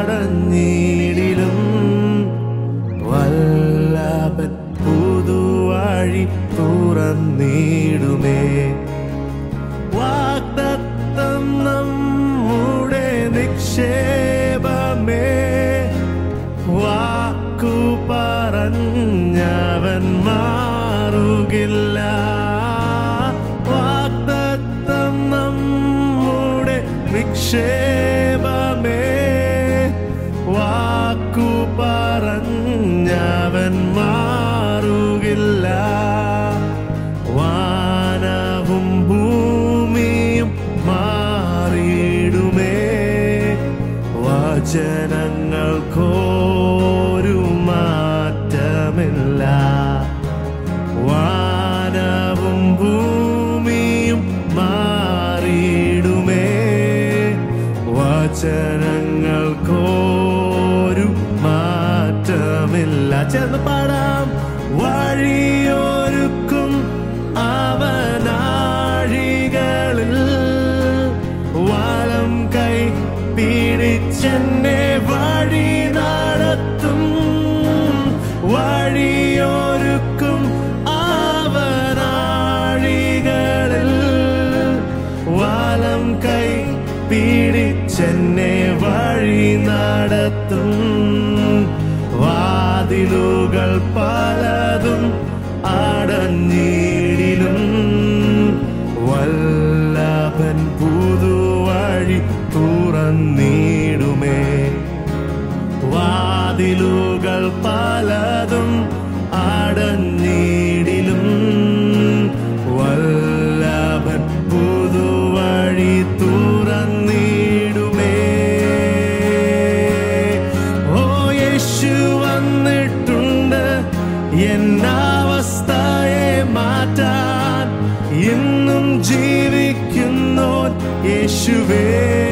അടഞ്ഞിടിലും വല്ലഭൻ പുതുവഴി തുറന്നിടുമേ. വാഗ്ദത്തം നമ്മുടെ നിക്ഷേപമേ, വാക്കു പറഞ്ഞവൻ മാറുകില്ല. വാഗ്ദത്തം നമ്മുടെ നിക്ഷേപമേ, വാക്കു പറഞ്ഞവൻ മാറുകില്ല. വാനവും ഭൂമിയും മാറിയിടുമേ, വചനങ്ങൾക്കൊരു മാറ്റമില്ല. വാനവും ഭൂമിയും മാറിയിടുമേ, വചനങ്ങൾക്കൊരു മാറ്റമില്ല. ചേർന്ന് പാടാം. വഴിയൊരുക്കും അവനാഴികളിൽ, വലം കൈ പിടിച്ചെന്നെ വഴി നടത്തും. വഴിയൊരുക്കും അവനാഴികളിൽ, വലം കൈ പിടിച്ചെന്നെ വഴി നടത്തും. വാതിലുകൾ പലതും അടഞ്ഞിടിലും വല്ലഭൻ പുതുവഴി തുറന്നിടുമേ. വാതിലുകൾ പലതും അടഞ്ഞിടിലും വല്ലഭൻ പുതുവഴി തുറന്നിടുമേ. ഓ യേശു വന്നിട്ടുണ്ട് എന്നവസ്ഥയെ മാറ്റാൻ, ഇന്നും ജീവിക്കുന്നോൻ യേശുവേ.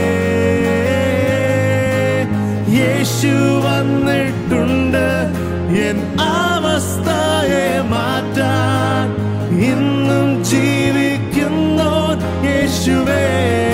യേശു വന്നിട്ടുണ്ട് എൻ അവസ്ഥയെ മാറ്റാൻ, ഇന്നും ജീവിക്കുന്നോൻ യേശുവേ.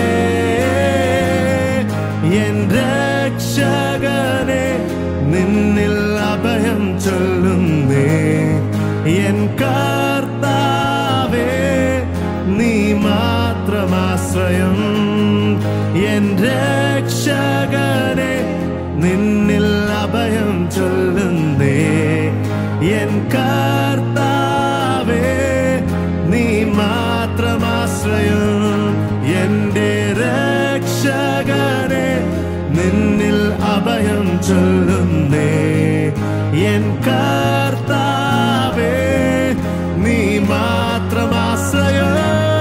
എൻ രക്ഷകനെ നിന്നിൽ അഭയം ചൊല്ലുന്നേ. എൻ കർത്താവേ നീ മാത്രമാശ്രയം. എൻ രക്ഷകനെ നിന്നിൽ അഭയം ചൊല്ലുന്നേ. എൻ കർത്താവേ നീ മാത്രമാശ്രയം. എന്റെ രക്ഷകനെ നിന്നിൽ അഭയം ചൊല്ലുന്നേ. എൻ കർത്താവേ നീ മാത്രമാശ്രയം.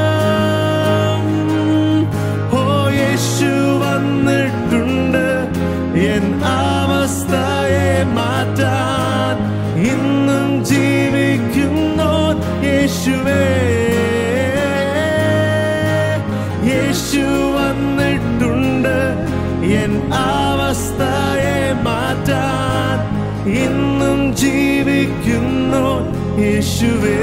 ഓ യേശു വന്നിട്ടുണ്ട് എൻ അവസ്ഥയെ മാറ്റാൻ, ഇന്നും ജീവിക്കുന്നോൻ യേശുവേ. യേശു വന്നിട്ടുണ്ട് എൻ അവസ്ഥയെ മാറ്റാൻ, ഇന്നും ജീവിക്കുന്നോൻ യേശുവേ.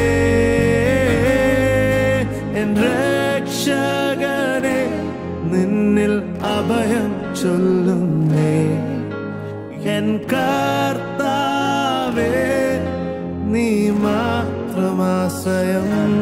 എൻ രക്ഷകനെ നിന്നിൽ അഭയം ചൊല്ലുന്നേ. എൻ കർത്താവേ നീ മാത്രമാശ്രയം.